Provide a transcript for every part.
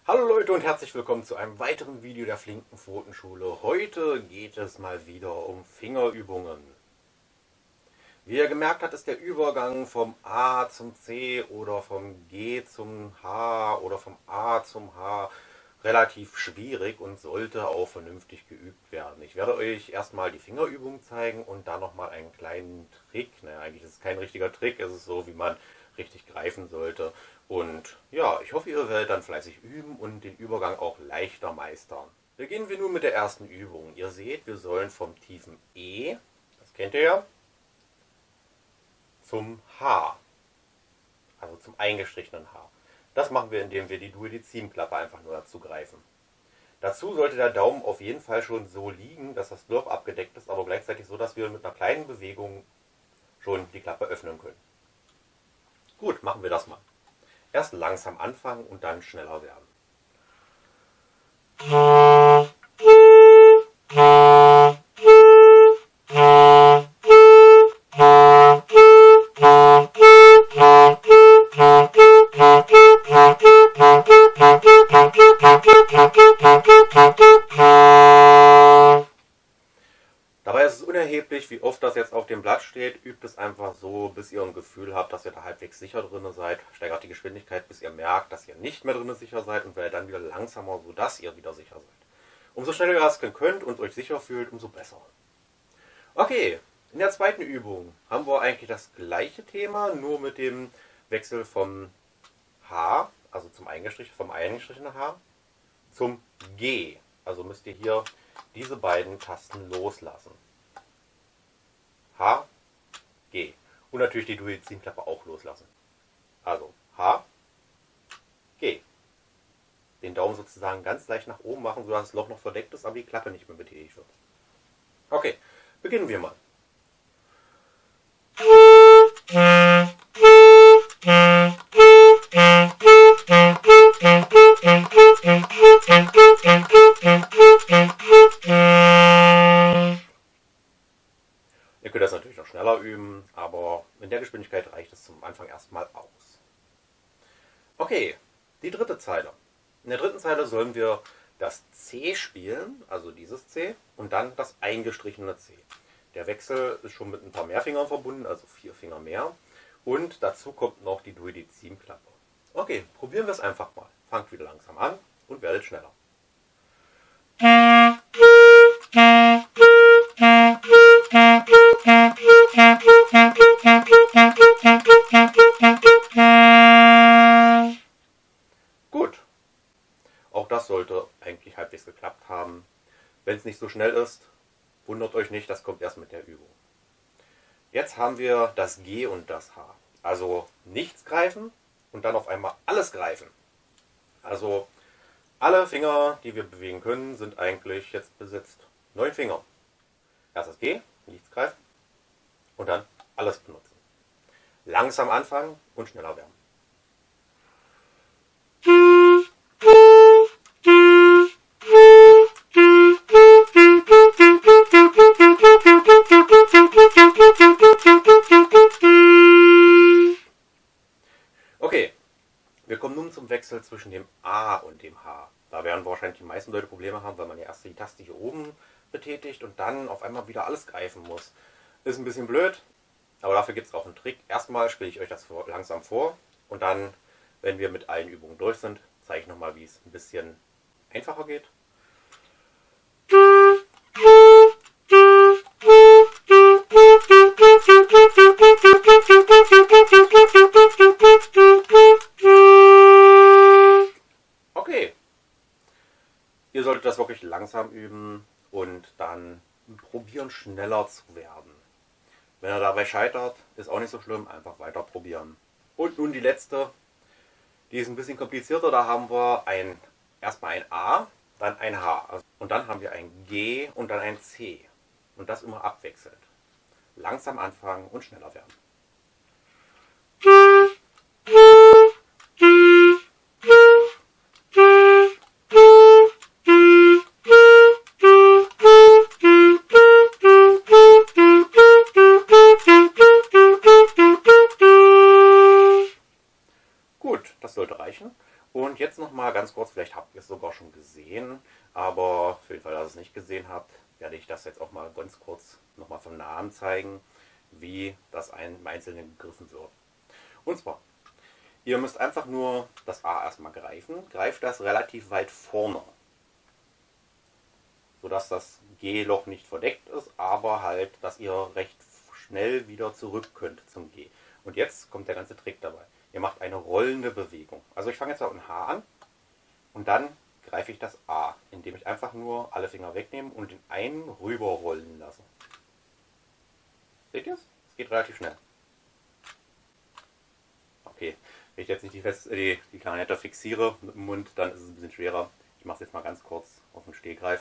Hallo Leute und herzlich willkommen zu einem weiteren Video der Flinken Pfotenschule. Heute geht es mal wieder um Fingerübungen. Wie ihr gemerkt habt, ist der Übergang vom A zum C oder vom G zum H oder vom A zum H relativ schwierig und sollte auch vernünftig geübt werden. Ich werde euch erstmal die Fingerübung zeigen und dann nochmal einen kleinen Trick. Eigentlich ist es kein richtiger Trick, es ist so, wie man richtig greifen sollte. Und ja, ich hoffe, ihr werdet dann fleißig üben und den Übergang auch leichter meistern. Beginnen wir nun mit der ersten Übung. Ihr seht, wir sollen vom tiefen E, das kennt ihr ja, zum H, also zum eingestrichenen H. Das machen wir, indem wir die Duodezimklappe einfach nur dazu greifen. Dazu sollte der Daumen auf jeden Fall schon so liegen, dass das Loch abgedeckt ist, aber gleichzeitig so, dass wir mit einer kleinen Bewegung schon die Klappe öffnen können. Gut, machen wir das mal. Erst langsam anfangen und dann schneller werden. Dabei ist es unerheblich, wie oft das jetzt auf dem Blatt steht. Übt es einfach so, bis ihr ein Gefühl habt, dass ihr da halbwegs sicher drin seid. Steigert die Geschwindigkeit, bis ihr merkt, dass ihr nicht mehr drin sicher seid und werdet dann wieder langsamer, sodass ihr wieder sicher seid. Umso schneller ihr das könnt und euch sicher fühlt, umso besser. Okay, in der zweiten Übung haben wir eigentlich das gleiche Thema, nur mit dem Wechsel vom H, also vom eingestrichenen H, zum G. Also müsst ihr hier diese beiden Tasten loslassen. H, G. Und natürlich die Duodezimklappe auch loslassen. Also H, G. Den Daumen sozusagen ganz leicht nach oben machen, sodass das Loch noch verdeckt ist, aber die Klappe nicht mehr betätigt wird. Okay, beginnen wir mal. Ihr könnt das natürlich noch schneller üben, aber in der Geschwindigkeit reicht es zum Anfang erstmal aus. Okay, die dritte Zeile. In der dritten Zeile sollen wir das C spielen, also dieses C, und dann das eingestrichene C. Der Wechsel ist schon mit ein paar mehr Fingern verbunden, also 4 Finger mehr. Und dazu kommt noch die Duodezimklappe. Okay, probieren wir es einfach mal. Fangt wieder langsam an und werdet schneller. Gut. Auch das sollte eigentlich halbwegs geklappt haben. Wenn es nicht so schnell ist, wundert euch nicht, das kommt erst mit der Übung. Jetzt haben wir das G und das H. Also nichts greifen und dann auf einmal alles greifen. Also alle Finger, die wir bewegen können, sind eigentlich jetzt besitzt. 9 Finger. Erst das G, nichts greifen und dann alles benutzen. Langsam anfangen und schneller werden. Okay, wir kommen nun zum Wechsel zwischen dem A und dem H. Da werden wahrscheinlich die meisten Leute Probleme haben, weil man ja erst die Taste hier oben betätigt und dann auf einmal wieder alles greifen muss. Ist ein bisschen blöd, aber dafür gibt es auch einen Trick. Erstmal spiele ich euch das langsam vor und dann, wenn wir mit allen Übungen durch sind, zeige ich nochmal, wie es ein bisschen einfacher geht. Okay, ihr solltet das wirklich langsam üben und dann probieren, schneller zu werden. Wenn ihr dabei scheitert, ist auch nicht so schlimm, einfach weiter probieren. Und nun die letzte, die ist ein bisschen komplizierter, da haben wir erstmal ein A, dann ein H und dann haben wir ein G und dann ein C und das immer abwechselnd. Langsam anfangen und schneller werden. kurz, vielleicht habt ihr es sogar schon gesehen, aber für den Fall, dass ihr es nicht gesehen habt, werde ich das jetzt auch mal ganz kurz nochmal vom Namen zeigen, wie das im Einzelnen gegriffen wird. Und zwar, ihr müsst einfach nur das A erstmal greifen, greift das relativ weit vorne, sodass das G-Loch nicht verdeckt ist, aber halt, dass ihr recht schnell wieder zurück könnt zum G. Und jetzt kommt der ganze Trick dabei. Ihr macht eine rollende Bewegung. Also ich fange jetzt mit einem H an und dann greife ich das A, indem ich einfach nur alle Finger wegnehme und den einen rüberrollen lasse. Seht ihr es? Es geht relativ schnell. Okay, wenn ich jetzt nicht die Klarinette fixiere mit dem Mund, dann ist es ein bisschen schwerer. Ich mache es jetzt mal ganz kurz auf den Stehgreif.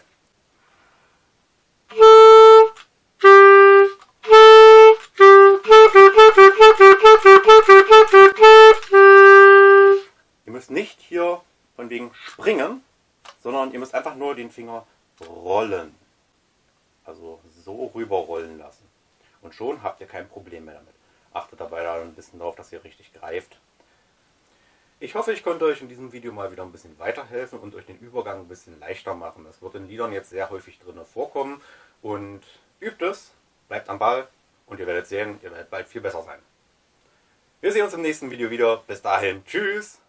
Ihr müsst nicht hier von wegen springen, sondern ihr müsst einfach nur den Finger rollen. Also so rüberrollen lassen. Und schon habt ihr kein Problem mehr damit. Achtet dabei da ein bisschen darauf, dass ihr richtig greift. Ich hoffe, ich konnte euch in diesem Video mal wieder ein bisschen weiterhelfen und euch den Übergang ein bisschen leichter machen. Das wird in Liedern jetzt sehr häufig drin vorkommen. Und übt es, bleibt am Ball und ihr werdet sehen, ihr werdet bald viel besser sein. Wir sehen uns im nächsten Video wieder. Bis dahin, tschüss!